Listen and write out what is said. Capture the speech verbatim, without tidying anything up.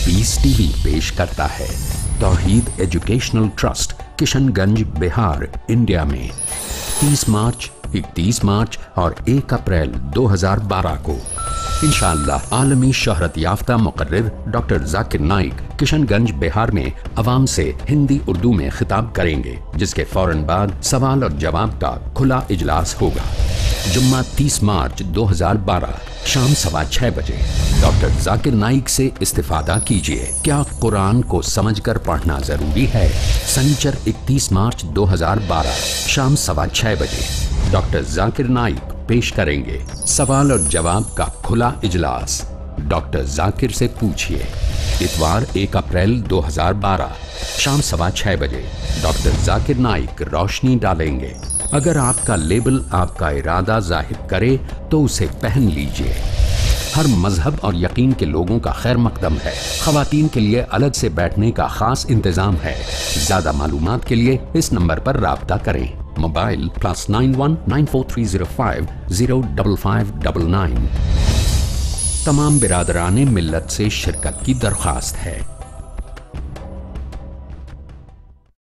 Piece TV पेश करता है Tauheed educational trust, Kishanganj, Bihar, India में तीस मार्च, इकतीस मार्च और एक अप्रैल दो हज़ार बारह को इंशाअल्लाह आलमी शोहरत याफ्ता मुकर्रिर डॉक्टर जाकिर नाइक किशनगंज, बिहार में अवाम से हिंदी उर्दू में खिताब करेंगे, जिसके फौरन बाद सवाल और जवाब का खुला इजलास होगा। जुम्मा तीस मार्च दो हज़ार बारह शाम सवा छह बजे। डॉक्टर जाकिर नाइक से इस्तिफादा कीजिए। क्या कुरान को समझकर पढ़ना जरूरी है? सनीचर इकतीस मार्च दो हज़ार बारह शाम सवा छह बजे डॉक्टर जाकिर नाइक पेश करेंगे सवाल और जवाब का खुला इजलास। डॉक्टर जाकिर से पूछिए। इतवार एक अप्रैल दो हज़ार बारह शाम सवा छह बजे डॉक्टर जाकिर नाइक रोशनी डालेंगे। अगर आपका लेबल आपका इरादा जाहिर करे तो उसे पहन लीजिए। हर मजहब और यकीन के लोगों का खैर मकदम है। खवातीन के लिए अलग से बैठने का खास इंतजाम है। ज्यादा मालूमात के लिए इस नंबर पर राब्ता करें। Mobile plus nine one nine four three zero five zero double five double nine. तमाम बिरादराने मिल्लत से शिरकत की दरख्वास्त है।